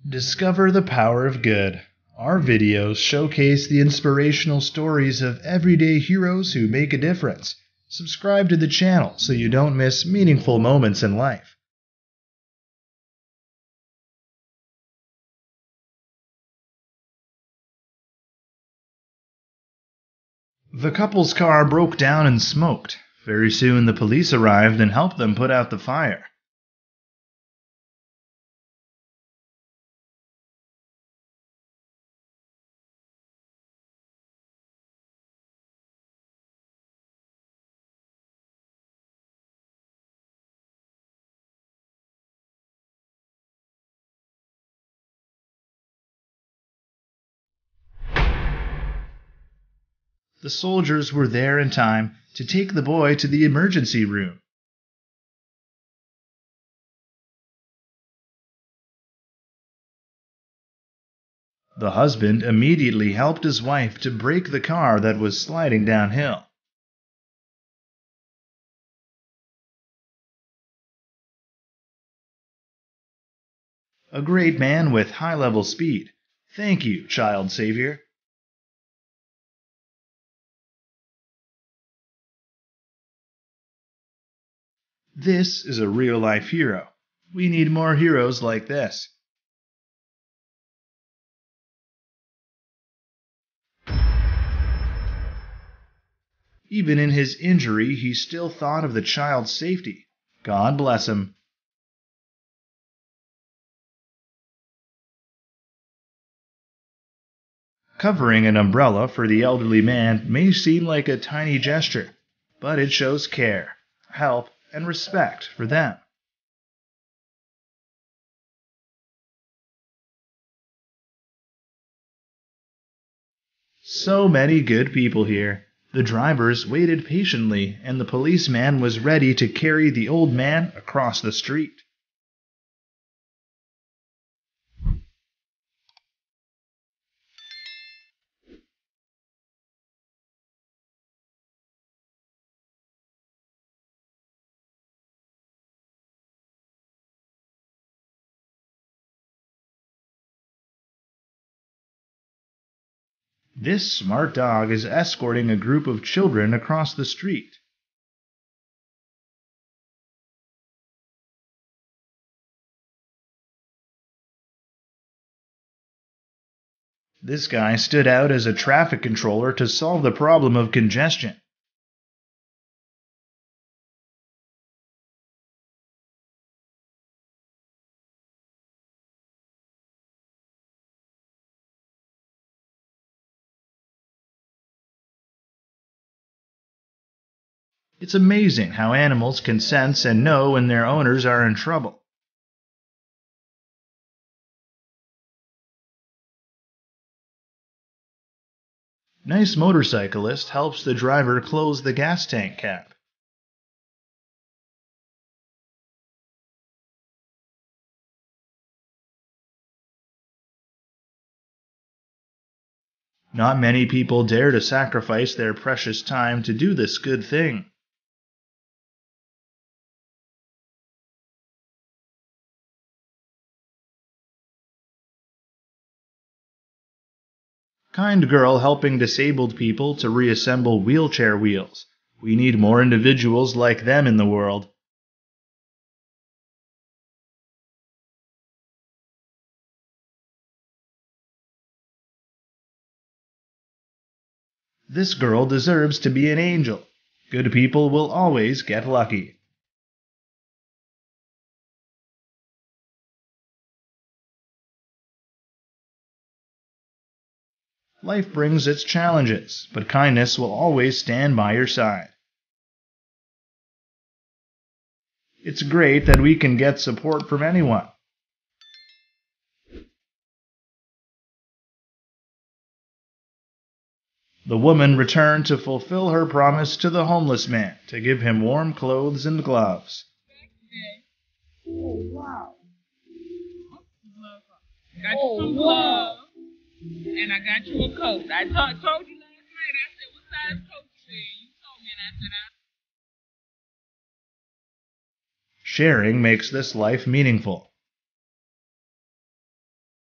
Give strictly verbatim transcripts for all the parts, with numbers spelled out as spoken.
Discover the power of good. Our videos showcase the inspirational stories of everyday heroes who make a difference. Subscribe to the channel so you don't miss meaningful moments in life. The couple's car broke down and smoked. Very soon the police arrived and helped them put out the fire. The soldiers were there in time to take the boy to the emergency room. The husband immediately helped his wife to brake the car that was sliding downhill. A great man with high-level speed. Thank you, child savior. This is a real-life hero. We need more heroes like this. Even in his injury, he still thought of the child's safety. God bless him. Covering an umbrella for the elderly man may seem like a tiny gesture, but it shows care, help, and respect for them. So many good people here. The drivers waited patiently, and the policeman was ready to carry the old man across the street. This smart dog is escorting a group of children across the street. This guy stood out as a traffic controller to solve the problem of congestion. It's amazing how animals can sense and know when their owners are in trouble. Nice motorcyclist helps the driver close the gas tank cap. Not many people dare to sacrifice their precious time to do this good thing. Kind girl helping disabled people to reassemble wheelchair wheels. We need more individuals like them in the world. This girl deserves to be an angel. Good people will always get lucky. Life brings its challenges, but kindness will always stand by your side. It's great that we can get support from anyone. The woman returned to fulfill her promise to the homeless man to give him warm clothes and gloves. Oh, wow. Got you some gloves, and I got you a coat. I told, told you last night, I said, what size coat you wear? You told me, and I said, I... Sharing makes this life meaningful.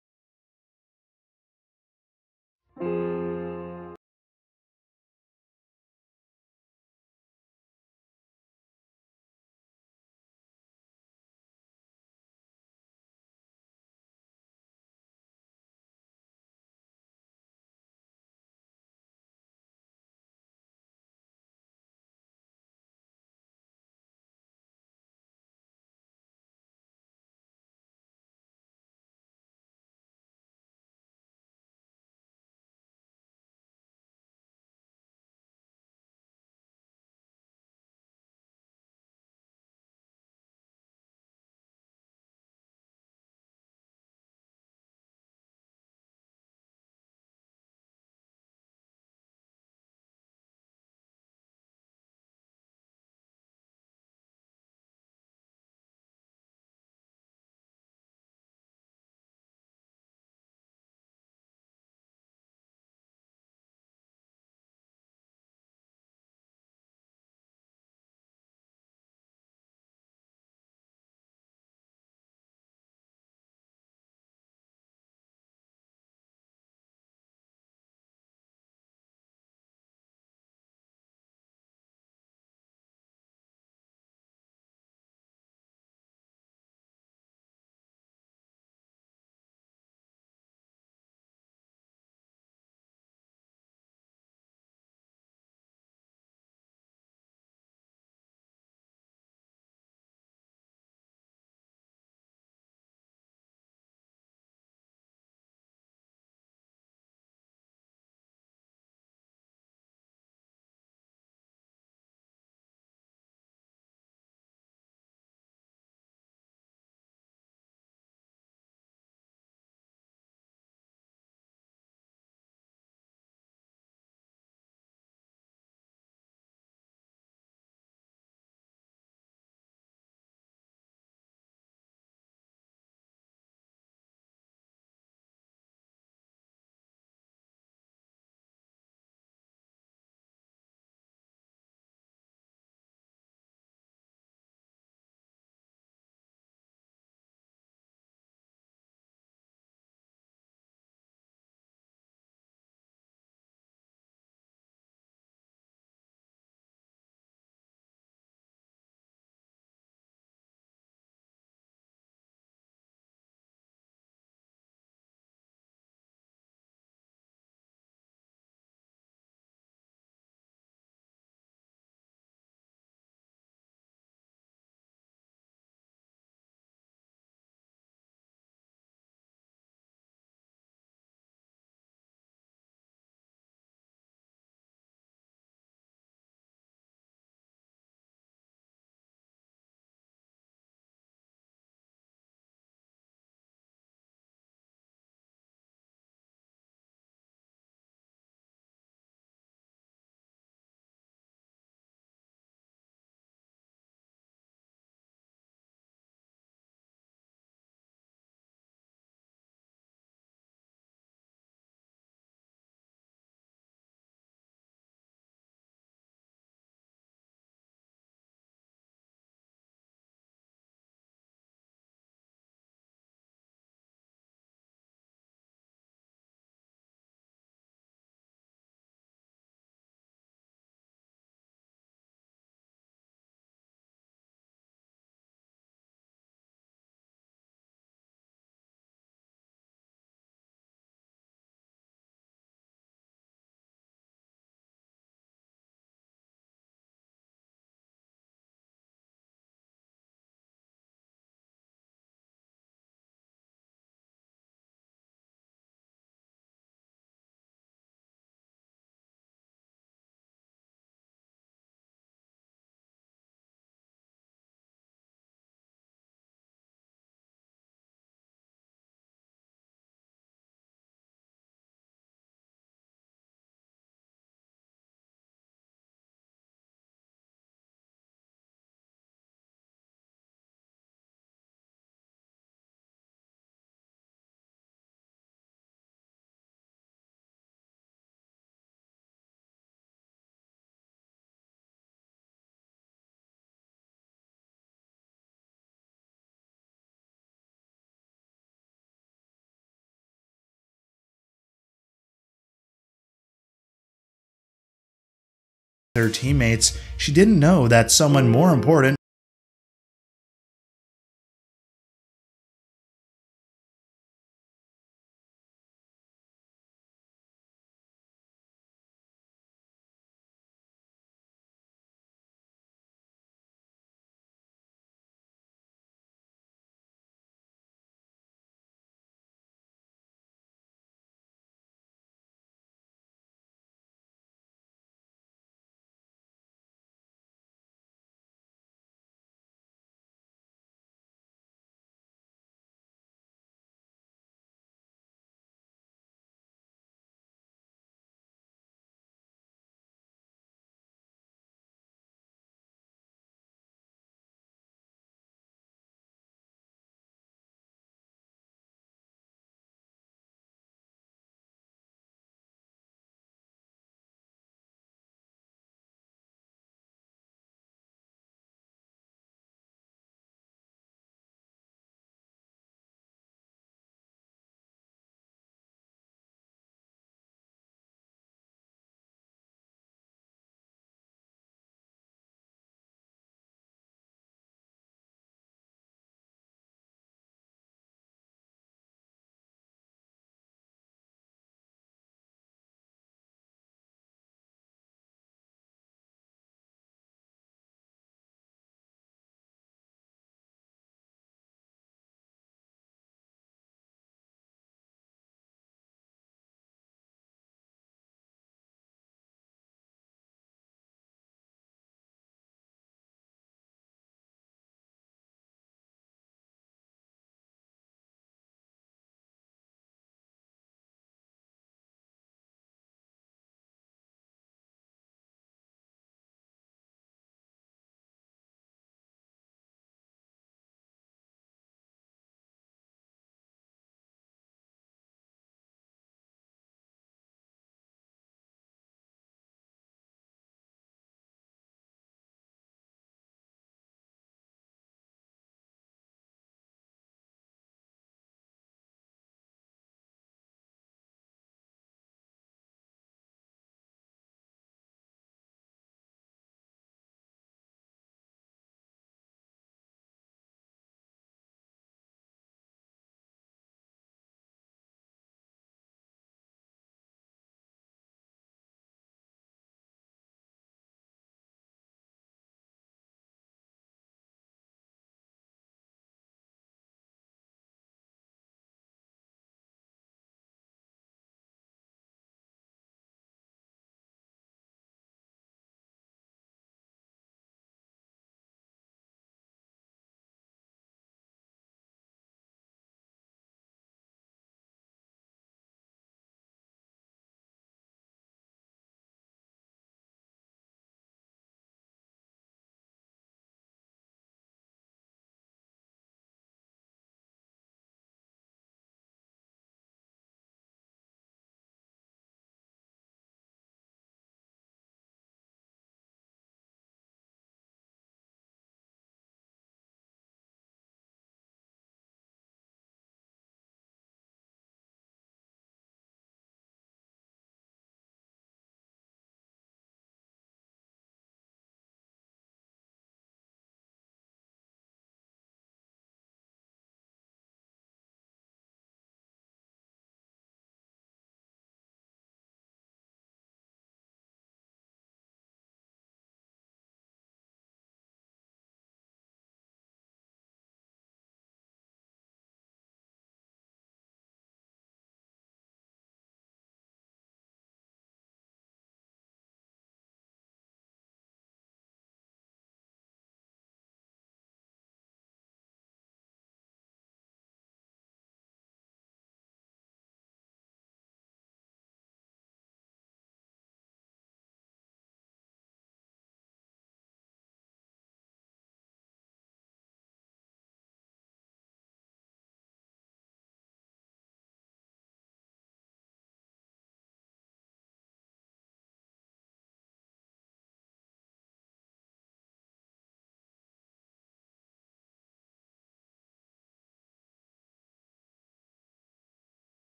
her teammates, she didn't know that someone more important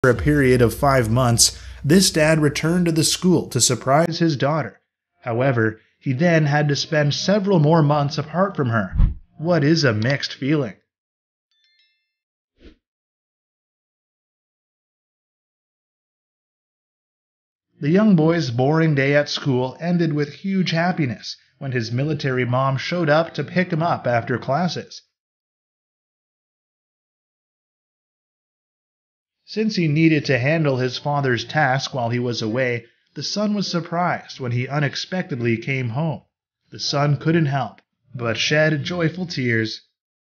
For a period of five months, this dad returned to the school to surprise his daughter. However, he then had to spend several more months apart from her. What is a mixed feeling? The young boy's boring day at school ended with huge happiness when his military mom showed up to pick him up after classes. Since he needed to handle his father's task while he was away, the son was surprised when he unexpectedly came home. The son couldn't help but shed joyful tears.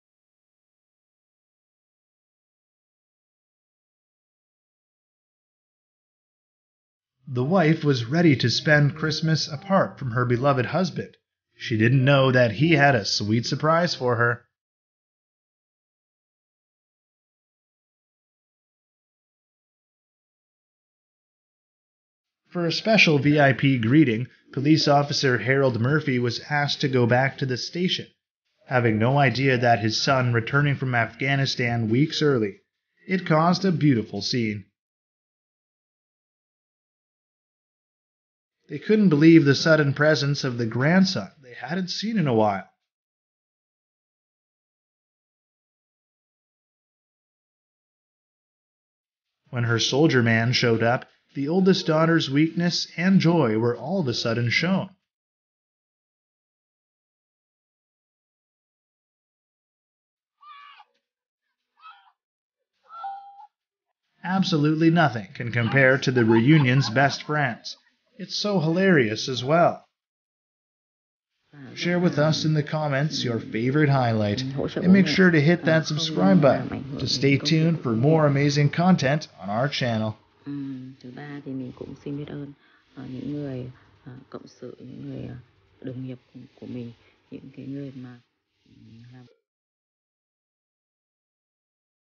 The wife was ready to spend Christmas apart from her beloved husband. She didn't know that he had a sweet surprise for her. For a special V I P greeting, police officer Harold Murphy was asked to go back to the station, having no idea that his son returning from Afghanistan weeks early. It caused a beautiful scene. They couldn't believe the sudden presence of the grandson they hadn't seen in a while. When her soldier man showed up, the oldest daughter's weakness and joy were all of a sudden shown. Absolutely nothing can compare to the reunion's best friends. It's so hilarious as well. Share with us in the comments your favorite highlight, and make sure to hit that subscribe button to stay tuned for more amazing content on our channel. Thứ ba thì mình cũng xin biết ơn những người cộng sự, những người đồng nghiệp của mình, những cái người mà làm